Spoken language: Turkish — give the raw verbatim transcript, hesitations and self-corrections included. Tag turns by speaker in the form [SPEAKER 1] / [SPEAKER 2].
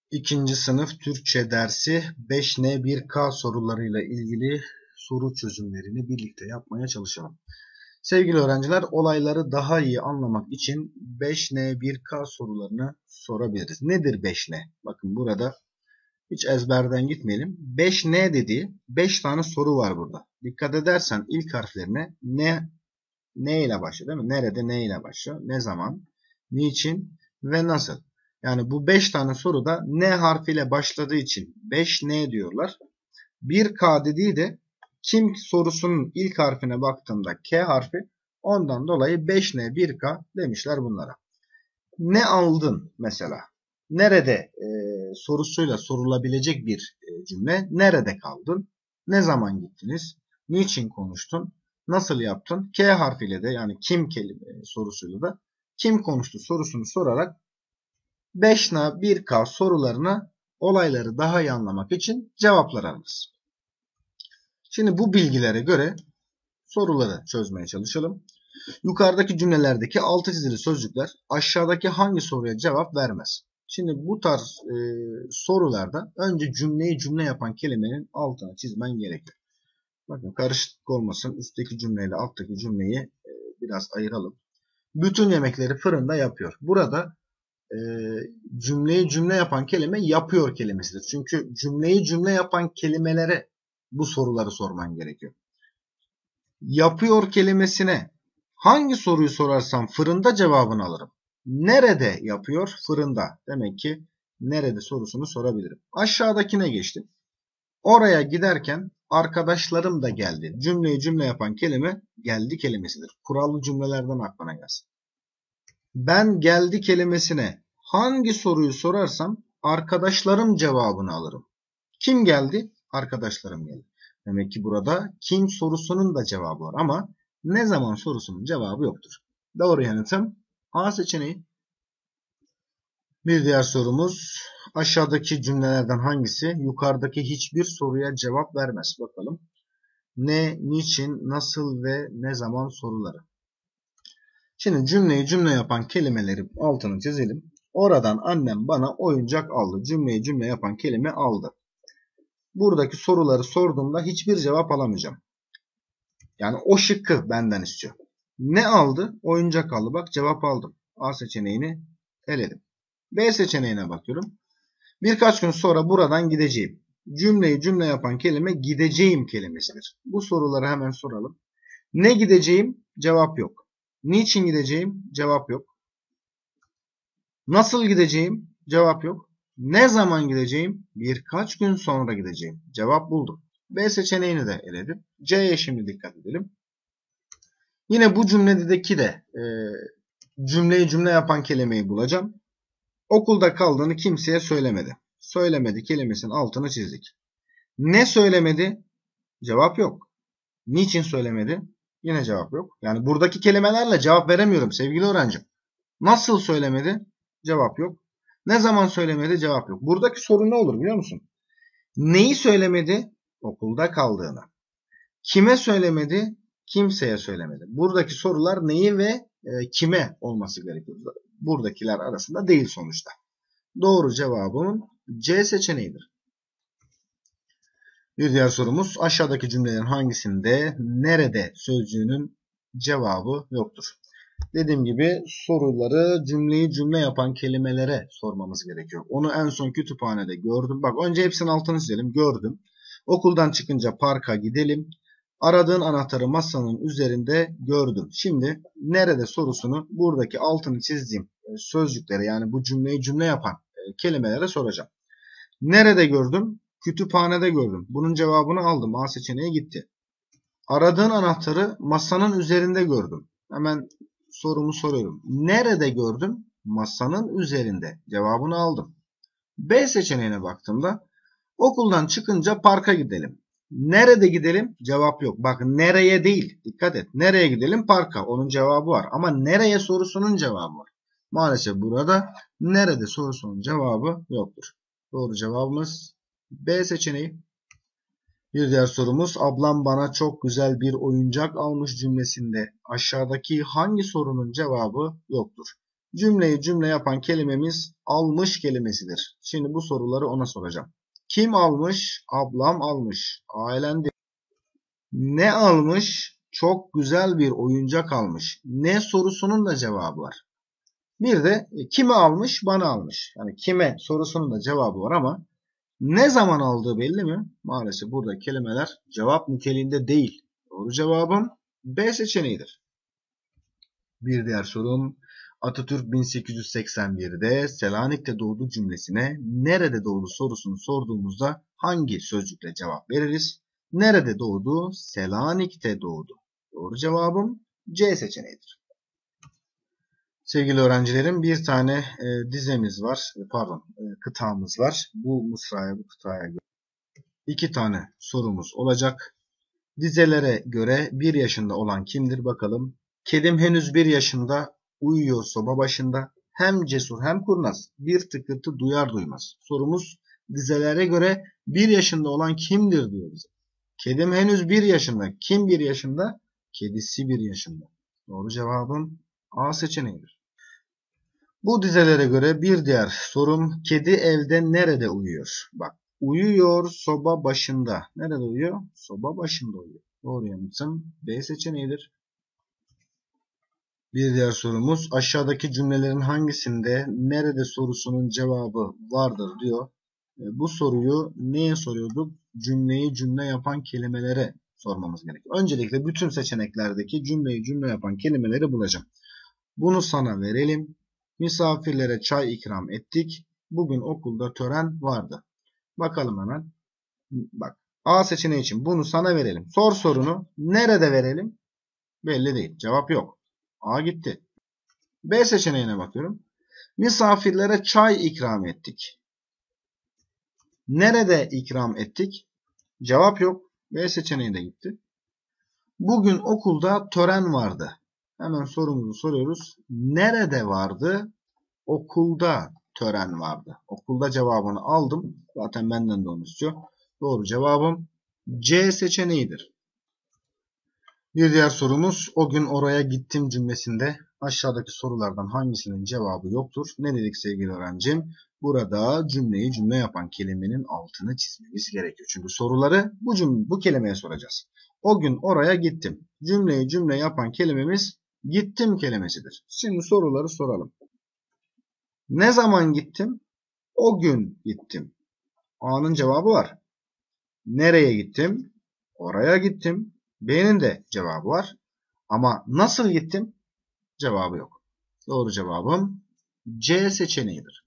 [SPEAKER 1] İkinci sınıf Türkçe dersi beş N bir K sorularıyla ilgili soru çözümlerini birlikte yapmaya çalışalım. Sevgili öğrenciler, olayları daha iyi anlamak için beş N bir K sorularını sorabiliriz. Nedir beş N? Bakın burada hiç ezberden gitmeyelim. beş N dediği beş tane soru var burada. Dikkat edersen ilk harflerine ne ne ile başlıyor değil mi? Nerede ne ile başlıyor? Ne zaman? Niçin? Ve nasıl? Yani bu beş tane soruda N harfiyle başladığı için beş N diyorlar. bir K dediği de kim sorusunun ilk harfine baktığımda K harfi, ondan dolayı beş N bir K demişler bunlara. Ne aldın mesela? Nerede e, sorusuyla sorulabilecek bir e, cümle. Nerede kaldın? Ne zaman gittiniz? Niçin konuştun? Nasıl yaptın? K harfiyle de, yani kim kelime sorusuyla da kim konuştu sorusunu sorarak beş N bir K sorularına, olayları daha iyi anlamak için cevaplar alırız. Şimdi bu bilgilere göre soruları çözmeye çalışalım. Yukarıdaki cümlelerdeki altı çizili sözcükler aşağıdaki hangi soruya cevap vermez? Şimdi bu tarz e, sorularda önce cümleyi cümle yapan kelimenin altına çizmen gerekiyor. Bakın karışıklık olmasın, üstteki cümleyle alttaki cümleyi e, biraz ayıralım. Bütün yemekleri fırında yapıyor. Burada e, cümleyi cümle yapan kelime yapıyor kelimesidir. Çünkü cümleyi cümle yapan kelimelere bu soruları sorman gerekiyor. Yapıyor kelimesine hangi soruyu sorarsam fırında cevabını alırım. Nerede yapıyor? Fırında. Demek ki nerede sorusunu sorabilirim. Aşağıdakine geçtim. Oraya giderken arkadaşlarım da geldi. Cümleyi cümle yapan kelime geldi kelimesidir. Kurallı cümlelerden aklına gelsin. Ben geldi kelimesine hangi soruyu sorarsam arkadaşlarım cevabını alırım. Kim geldi? Arkadaşlarım geldi. Demek ki burada kim sorusunun da cevabı var ama ne zaman sorusunun cevabı yoktur. Doğru yanıtım A seçeneği. Bir diğer sorumuz, aşağıdaki cümlelerden hangisi yukarıdaki hiçbir soruya cevap vermez? Bakalım. Ne, niçin, nasıl ve ne zaman soruları. Şimdi cümleyi cümle yapan kelimeleri altını çizelim. Oradan annem bana oyuncak aldı. Cümleyi cümle yapan kelime aldı. Buradaki soruları sorduğumda hiçbir cevap alamayacağım. Yani o şıkkı benden istiyor. Ne aldı? Oyuncak aldı. Bak cevap aldım. A seçeneğini eledim. B seçeneğine bakıyorum. Birkaç gün sonra buradan gideceğim. Cümleyi cümle yapan kelime gideceğim kelimesidir. Bu soruları hemen soralım. Ne gideceğim? Cevap yok. Niçin gideceğim? Cevap yok. Nasıl gideceğim? Cevap yok. Ne zaman gideceğim? Birkaç gün sonra gideceğim. Cevap buldum. B seçeneğini de eledim. C'ye şimdi dikkat edelim. Yine bu cümledeki de e, cümleyi cümle yapan kelimeyi bulacağım. Okulda kaldığını kimseye söylemedi. Söylemedi kelimesinin altını çizdik. Ne söylemedi? Cevap yok. Niçin söylemedi? Yine cevap yok. Yani buradaki kelimelerle cevap veremiyorum sevgili öğrencim. Nasıl söylemedi? Cevap yok. Ne zaman söylemedi? Cevap yok. Buradaki sorun ne olur biliyor musun? Neyi söylemedi? Okulda kaldığını. Kime söylemedi? Kimseye söylemedi. Buradaki sorular neyi ve e, kime olması gerekiyor. Buradakiler arasında değil sonuçta. Doğru cevabım C seçeneğidir. Bir diğer sorumuz, aşağıdaki cümlelerin hangisinde nerede sözcüğünün cevabı yoktur? Dediğim gibi soruları cümleyi cümle yapan kelimelere sormamız gerekiyor. Onu en son kütüphanede gördüm. Bak önce hepsinin altını çizelim. Gördüm. Okuldan çıkınca parka gidelim. Aradığın anahtarı masanın üzerinde gördüm. Şimdi nerede sorusunu buradaki altını çizdiğim sözcüklere, yani bu cümleyi cümle yapan kelimelere soracağım. Nerede gördüm? Kütüphanede gördüm. Bunun cevabını aldım. A seçeneği gitti. Aradığın anahtarı masanın üzerinde gördüm. Hemen sorumu soruyorum. Nerede gördüm? Masanın üzerinde. Cevabını aldım. B seçeneğine baktığımda okuldan çıkınca parka gidelim. Nerede gidelim? Cevap yok. Bak nereye değil. Dikkat et. Nereye gidelim? Parka. Onun cevabı var. Ama nereye sorusunun cevabı var. Maalesef burada nerede sorusunun cevabı yoktur. Doğru cevabımız B seçeneği. Bir diğer sorumuz, ablam bana çok güzel bir oyuncak almış cümlesinde aşağıdaki hangi sorunun cevabı yoktur? Cümleyi cümle yapan kelimemiz almış kelimesidir. Şimdi bu soruları ona soracağım. Kim almış? Ablam almış. Ailendi. Ne almış? Çok güzel bir oyuncak almış. Ne sorusunun da cevabı var. Bir de kime almış? Bana almış. Yani kime sorusunun da cevabı var ama ne zaman aldığı belli mi? Maalesef burada kelimeler cevap niteliğinde değil. Doğru cevabım B seçeneğidir. Bir diğer sorum, Atatürk bin sekiz yüz seksen birde Selanik'te doğdu cümlesine nerede doğdu sorusunu sorduğumuzda hangi sözcükle cevap veririz? Nerede doğdu? Selanik'te doğdu. Doğru cevabım C seçeneğidir. Sevgili öğrencilerim, bir tane e, dizemiz var, pardon e, kıtamız var. Bu mısraya, bu kıtaya göre iki tane sorumuz olacak. Dizelere göre bir yaşında olan kimdir bakalım. Kedim henüz bir yaşında, uyuyor soba başında. Hem cesur hem kurnaz, bir tıkırtı duyar duymaz. Sorumuz dizelere göre bir yaşında olan kimdir diyor bize. Kedim henüz bir yaşında. Kim bir yaşında? Kedisi bir yaşında. Doğru cevabım A seçeneğidir. Bu dizelere göre bir diğer sorum, kedi evde nerede uyuyor? Bak, uyuyor soba başında. Nerede uyuyor? Soba başında uyuyor. Doğru yanıtım B seçeneğidir. Bir diğer sorumuz, aşağıdaki cümlelerin hangisinde nerede sorusunun cevabı vardır diyor. Bu soruyu neye soruyorduk? Cümleyi cümle yapan kelimelere sormamız gerekiyor. Öncelikle bütün seçeneklerdeki cümleyi cümle yapan kelimeleri bulacağım. Bunu sana verelim. Misafirlere çay ikram ettik. Bugün okulda tören vardı. Bakalım hemen. Bak, A seçeneği için bunu sana verelim. Sor sorunu. Nerede verelim? Belli değil. Cevap yok. A gitti. B seçeneğine bakıyorum. Misafirlere çay ikram ettik. Nerede ikram ettik? Cevap yok. B seçeneği de gitti. Bugün okulda tören vardı. Hemen sorumuzu soruyoruz. Nerede vardı? Okulda tören vardı. Okulda cevabını aldım. Zaten benden de onu istiyor. Doğru cevabım C seçeneğidir. Bir diğer sorumuz, o gün oraya gittim cümlesinde aşağıdaki sorulardan hangisinin cevabı yoktur? Ne dedik sevgili öğrencim? Burada cümleyi cümle yapan kelimenin altını çizmemiz gerekiyor. Çünkü soruları bu cümle, bu kelimeye soracağız. O gün oraya gittim. Cümleyi cümle yapan kelimemiz gittim kelimesidir. Şimdi soruları soralım. Ne zaman gittim? O gün gittim. A'nın cevabı var. Nereye gittim? Oraya gittim. B'nin de cevabı var. Ama nasıl gittim? Cevabı yok. Doğru cevabım C seçeneğidir.